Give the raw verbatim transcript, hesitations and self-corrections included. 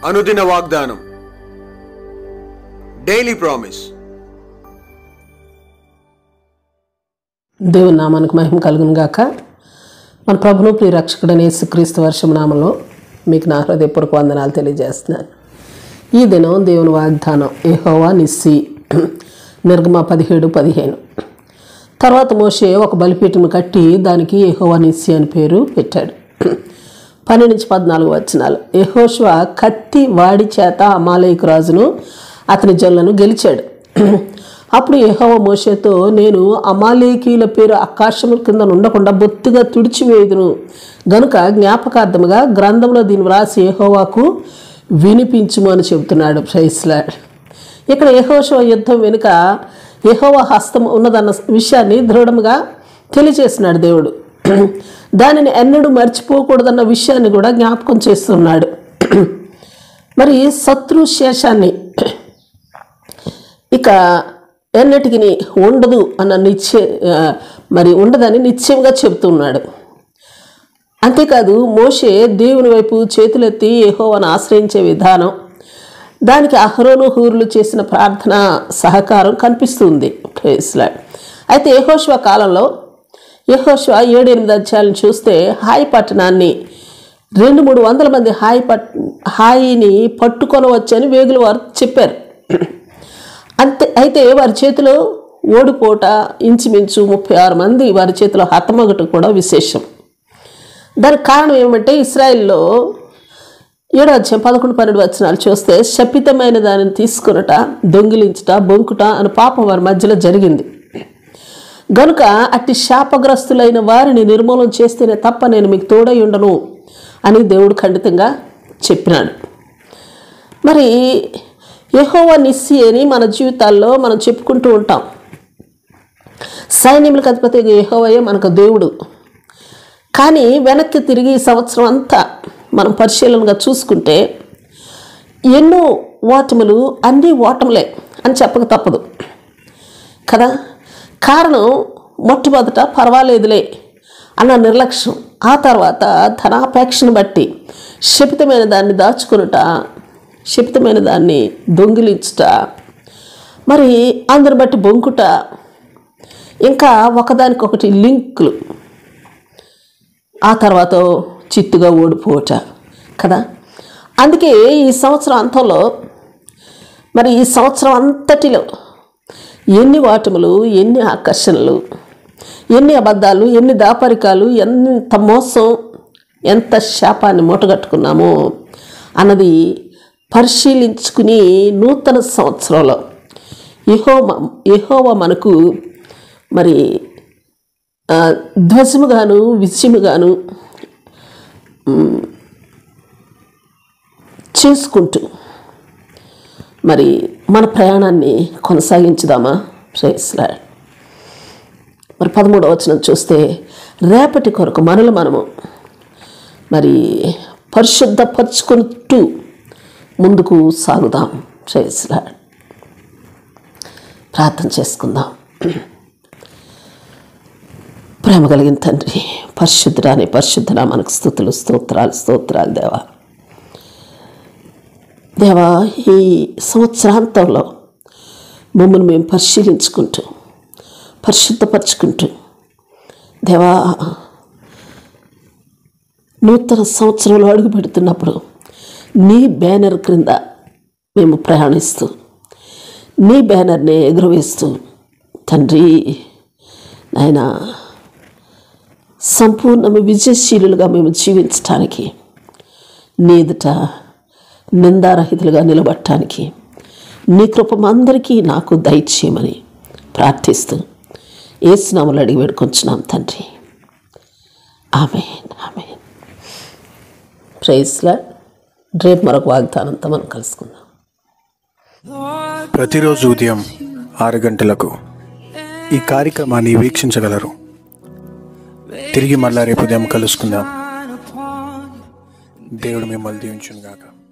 అనుదిన వాగ్దానం, daily promise. దేవుని నామానికి మహిమ కలుగును గాక. మన ప్రభును ప్రియ రక్షకుడైన యేసుక్రీస్తు వర్షం నామంలో మీకు నా హృదయపూర్వక వందనాలు తెలియజేస్తున్నాను. ఈ దినం దేవుని వాగ్దానం యెహోవా నిస్సి, నిర్గమ పదిహేడు పదిహేను. తర్వాత మోషే ఒక బలిపీఠను కట్టి దానికి యెహోవా నిస్సి అని పేరు పెట్టాడు. పన్నెండు నుంచి పద్నాలుగు వచనాలు. యెహోషువ కత్తి వాడి చేత అమాలేకు రాజును అతని జనులను గెలిచాడు. అప్పుడు యెహోవా మోషేతో, నేను అమాలేకీయుల పేరు ఆకాశముల కింద ఉండకుండా బొత్తిగా తుడిచివేయుదును గనుక జ్ఞాపకార్థముగా గ్రంథంలో దీన్ని వ్రాసి యెహోవాకు వినిపించుము అని చెబుతున్నాడు. Praise Lord. ఇక్కడ యెహోషువ యుద్ధం వెనుక యెహోవా హస్తం ఉన్నదన్న విషయాన్ని దృఢంగా తెలియజేస్తున్నాడు దేవుడు. దానిని ఎన్నడూ మర్చిపోకూడదన్న విషయాన్ని కూడా జ్ఞాపకం చేస్తున్నాడు. మరి శత్రు శేషాన్ని ఇక ఎన్నటికి ఉండదు అన్న నిశ్చయ మరి ఉండదని నిశ్చయంగా చెబుతున్నాడు. అంతేకాదు మోషే దేవుని వైపు చేతులెత్తి యెహోవాను ఆశ్రయించే విధానం, దానికి అహరోను హూరులు చేసిన ప్రార్థన సహకారం కనిపిస్తుంది. Praise Lord. అయితే యెహోషువ కాలంలో యెహోషువ ఏడు ఎనిమిది అధ్యాయాలను చూస్తే హాయి పట్టణాన్ని రెండు మూడు వందల మంది హాయి పట్ హాయిని పట్టుకొనవచ్చని వేగులు వారు చెప్పారు. అంతే అయితే వారి చేతిలో ఓడిపోట ఇంచుమించు ముప్పై ఆరు మంది వారి చేతిలో హతమగట కూడా విశేషం. దానికి కారణం ఏమంటే ఇశ్రాయేల్లో ఏడో అధ్యాయం పదకొండు పన్నెండు వచనాలు చూస్తే శపితమైన దానిని తీసుకునట, దొంగిలించుట, బొంకుట అని పాపం వారి మధ్యలో జరిగింది. గనుక అట్టి శాపగ్రస్తులైన వారిని నిర్మూలన చేస్తేనే తప్ప నేను మీకు తోడై ఉండను అని దేవుడు ఖండితంగా చెప్పినాడు. మరి యెహోవా నిస్సి అని మన జీవితాల్లో మనం చెప్పుకుంటూ ఉంటాం. సైన్యములకు అధిపతి యెహోవాయే మనకు దేవుడు. కానీ వెనక్కి తిరిగి ఈ సంవత్సరం అంతా మనం పరిశీలనగా చూసుకుంటే ఎన్నో ఓటములు, అన్నీ ఓటములే అని చెప్పక తప్పదు కదా. కారణం మొట్టమొదట పర్వాలేదులే అన్న నిర్లక్ష్యం, ఆ తర్వాత ధనాపేక్షను బట్టి శపితమైన దాన్ని దాచుకునుట, శపితమైన దాన్ని దొంగిలించుట, మరి అందరిని బట్టి బొంకుట, ఇంకా ఒకదానికొకటి లింకులు, ఆ తర్వాత చిత్తుగా ఓడిపోవట కదా. అందుకే ఈ సంవత్సరం అంతంలో మరి ఈ సంవత్సరం అంతటిలో ఎన్ని వాటములు, ఎన్ని ఆకర్షణలు, ఎన్ని అబద్ధాలు, ఎన్ని దాపరికాలు, ఎంత మోసం, ఎంత శాపాన్ని మూటగట్టుకున్నామో అన్నది పరిశీలించుకుని నూతన సంవత్సరంలో యెహోవా యెహోవా మనకు మరి ధ్వజముగాను విజయముగాను చేసుకుంటూ మరి మన ప్రయాణాన్ని కొనసాగించుదామా? Praise lord. మరి పదమూడవ వచనం చూస్తే, రేపటి కొరకు మనలు మనము మరి పరిశుద్ధపరుచుకుంటూ ముందుకు సాగుదాం. Praise Lord. ప్రార్థన చేసుకుందాం. ప్రేమ కలిగిన తండ్రి, పరిశుద్ధుడాని పరిశుద్ధుడా మనకు స్తుతులు, స్తోత్రాలు, స్తోత్రాలు దేవా. దేవా, ఈ సంవత్సరాంతంలో మమ్మల్ని మేము పరిశీలించుకుంటూ పరిశుద్ధపరచుకుంటూ దేవా, నూతన సంవత్సరంలో అడుగు పెడుతున్నప్పుడు నీ బ్యానర్ క్రింద మేము ప్రయాణిస్తూ నీ బ్యానర్ని ఎగురవేస్తూ తండ్రి నాయనా సంపూర్ణ విజయశీలులుగా మేము జీవించటానికి, నీ ఎదుట నిందారహితులుగా నిలబడటానికి నీ కృప అందరికీ నాకు దయచేయమని ప్రార్థిస్తూ యేసు నామములో అడిగి వేడుకొంచున్నాం తండ్రి. ఆమేన్, ఆమేన్. Praise Lord. రేపు మరొక వాగ్దానంతో మనం కలుసుకుందాం. ప్రతిరోజు ఉదయం ఆరు గంటలకు ఈ కార్యక్రమాన్ని వీక్షించగలరు. తిరిగి మళ్ళా రేపు ఉదయం కలుసుకుందాం. దేవుడు మిమ్మల్ని దీవించును గాక.